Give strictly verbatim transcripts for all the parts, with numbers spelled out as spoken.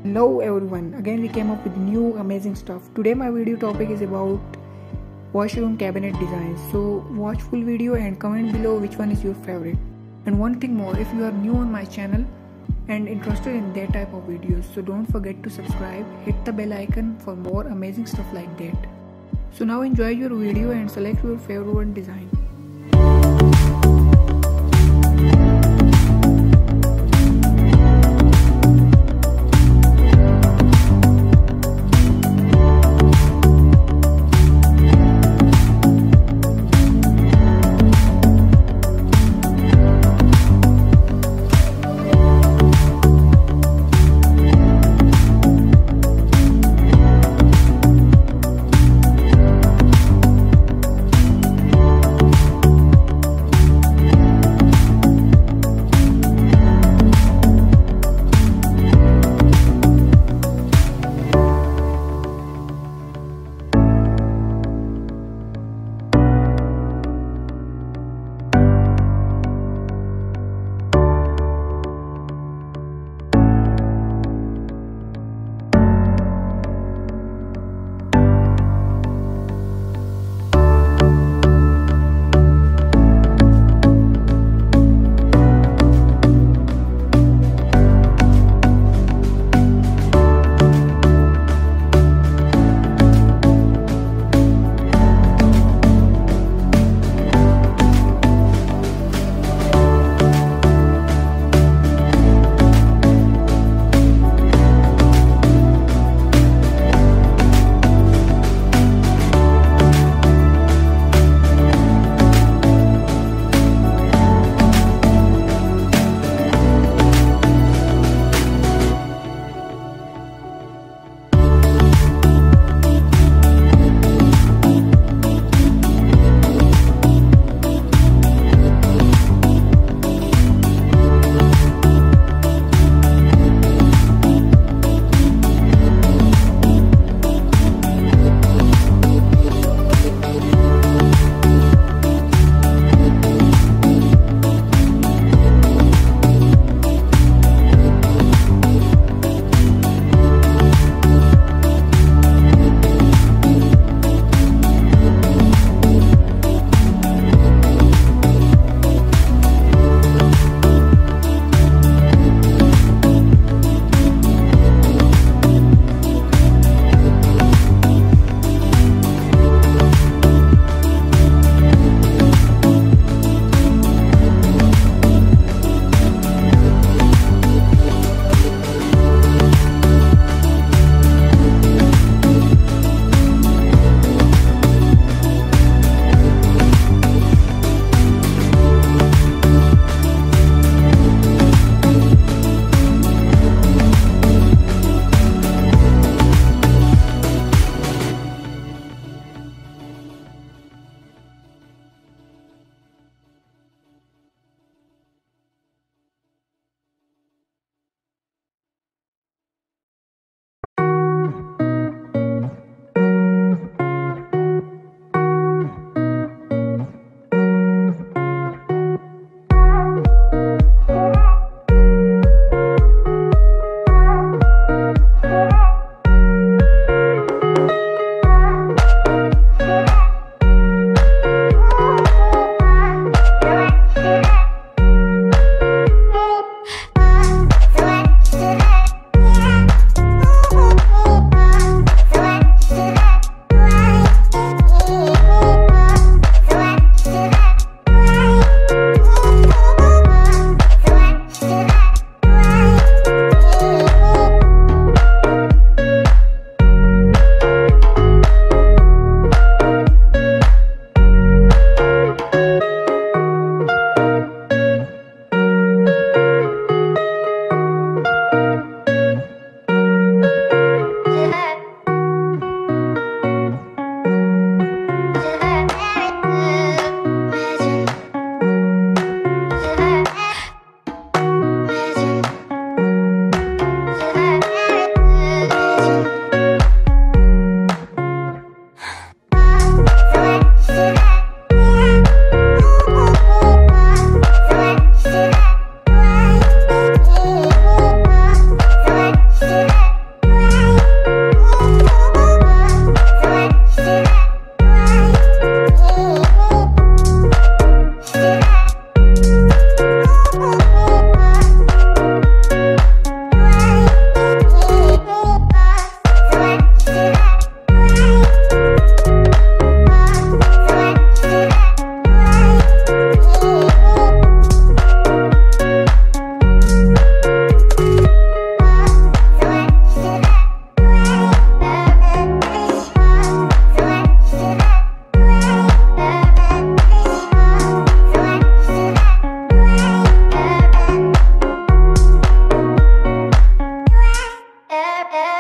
Hello everyone, again we came up with new amazing stuff. Today my video topic is about washroom cabinet designs. So watch full video and comment below which one is your favorite. And one thing more, if you are new on my channel and interested in that type of videos, so don't forget to subscribe, hit the bell icon for more amazing stuff like that. So now enjoy your video and select your favorite one design.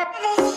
This